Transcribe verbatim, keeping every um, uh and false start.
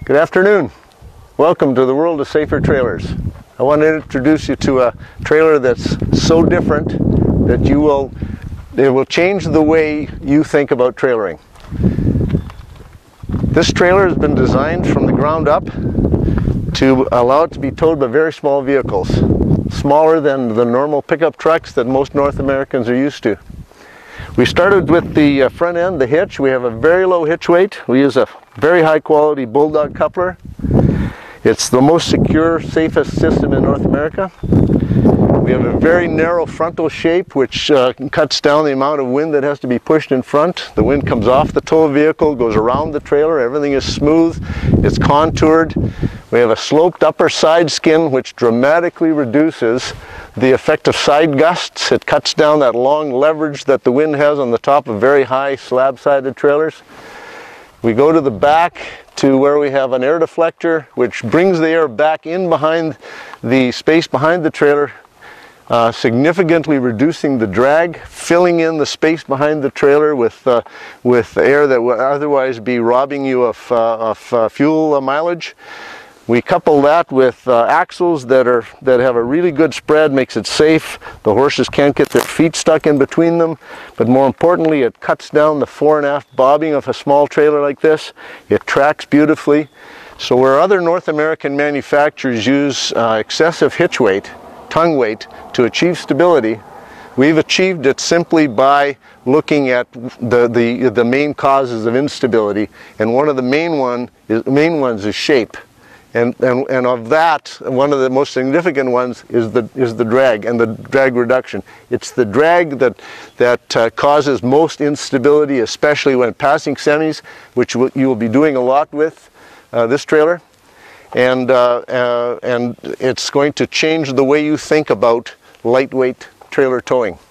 Good afternoon. Welcome to the world of safer trailers. I want to introduce you to a trailer that's so different that you will, it will change the way you think about trailering. This trailer has been designed from the ground up to allow it to be towed by very small vehicles, smaller than the normal pickup trucks that most North Americans are used to. We started with the uh, front end, the hitch. We have a very low hitch weight. We use a very high quality Bulldog coupler. It's the most secure, safest system in North America. We have a very narrow frontal shape which uh, cuts down the amount of wind that has to be pushed in front. The wind comes off the tow vehicle, goes around the trailer, everything is smooth, it's contoured. We have a sloped upper side skin which dramatically reduces the effect of side gusts. It cuts down that long leverage that the wind has on the top of very high slab-sided trailers. We go to the back to where we have an air deflector which brings the air back in behind the space behind the trailer, uh, significantly reducing the drag, filling in the space behind the trailer with, uh, with air that would otherwise be robbing you of, uh, of uh, fuel uh, mileage. We couple that with uh, axles that are that have a really good spread, makes it safe. The horses can't get their feet stuck in between them, but more importantly, it cuts down the fore and aft bobbing of a small trailer like this. It tracks beautifully. So where other North American manufacturers use uh, excessive hitch weight, tongue weight, to achieve stability, we've achieved it simply by looking at the, the, the main causes of instability, and one of the main, one is, main ones is shape. And, and, and of that, one of the most significant ones is the, is the drag and the drag reduction. It's the drag that, that uh, causes most instability, especially when passing semis, which will, you will be doing a lot with uh, this trailer. And, uh, uh, and it's going to change the way you think about lightweight trailer towing.